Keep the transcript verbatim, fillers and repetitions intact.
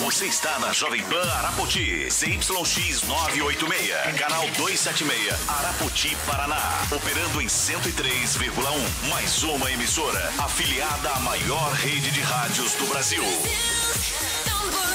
Você está na Jovem Pan Arapoti, C Y X novecentos e oitenta e seis, canal duzentos e setenta e seis, Arapoti, Paraná. Operando em cento e três vírgula um. Mais uma emissora afiliada à maior rede de rádios do Brasil.